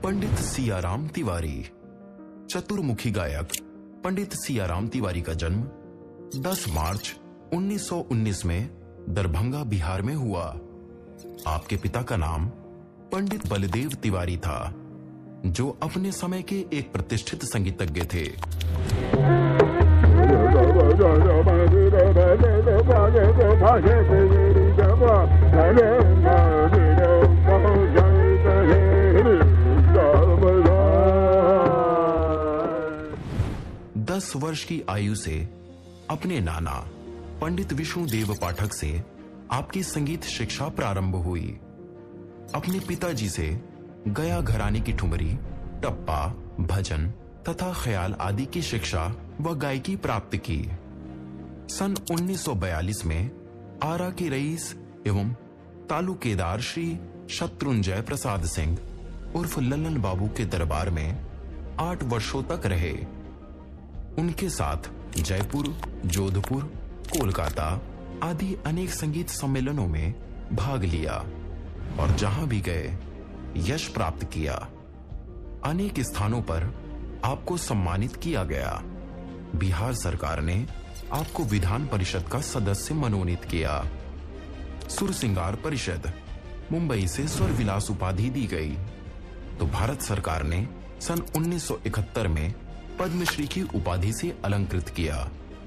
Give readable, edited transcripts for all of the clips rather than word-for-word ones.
पंडित सियाराम तिवारी। चतुर्मुखी गायक पंडित सियाराम तिवारी का जन्म 10 मार्च 1919 में दरभंगा, बिहार में हुआ। आपके पिता का नाम पंडित बलदेव तिवारी था, जो अपने समय के एक प्रतिष्ठित संगीतज्ञ थे। दस वर्ष की आयु से अपने नाना पंडित विष्णुदेव पाठक से आपकी संगीत शिक्षा प्रारंभ हुई। अपने पिताजी से गया घराने की ठुमरी, टप्पा, भजन तथा ख्याल आदि की शिक्षा व गायकी प्राप्त की। सन 1942 में आरा के रईस एवं तालुकेदार श्री शत्रुंजय प्रसाद सिंह उर्फ लल्लन बाबू के दरबार में 8 वर्षों तक रहे। उनके साथ जयपुर, जोधपुर, कोलकाता आदि अनेक संगीत सम्मेलनों में भाग लिया और जहां भी गए यश प्राप्त किया। अनेक स्थानों पर आपको सम्मानित किया गया। बिहार सरकार ने आपको विधान परिषद का सदस्य मनोनीत किया। सुर सिंगार परिषद मुंबई से स्वर विलास उपाधि दी गई। तो भारत सरकार ने सन 1971 में पद्मश्री की उपाधि से अलंकृत किया।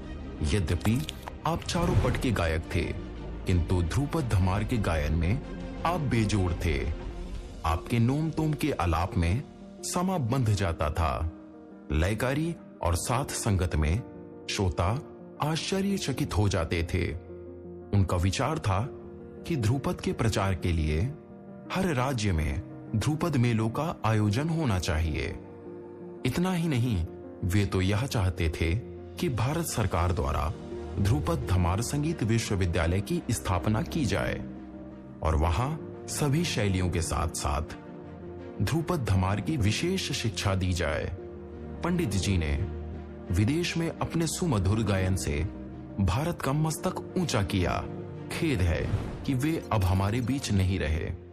यद्यपि आप चारों पट के गायक थे, किंतु ध्रुपद धमार के गायन में आप बेजोड़ थे। आपके नोम तोम के आलाप में समा बंध जाता था। लयकारी और साथ संगत में श्रोता आश्चर्यचकित हो जाते थे। उनका विचार था कि ध्रुपद के प्रचार के लिए हर राज्य में ध्रुपद मेलों का आयोजन होना चाहिए। इतना ही नहीं, वे तो यह चाहते थे कि भारत सरकार द्वारा ध्रुपद धमार संगीत विश्वविद्यालय की स्थापना की जाए और वहां सभी शैलियों के साथ साथ ध्रुपद धमार की विशेष शिक्षा दी जाए। पंडित जी ने विदेश में अपने सुमधुर गायन से भारत का मस्तक ऊंचा किया। खेद है कि वे अब हमारे बीच नहीं रहे।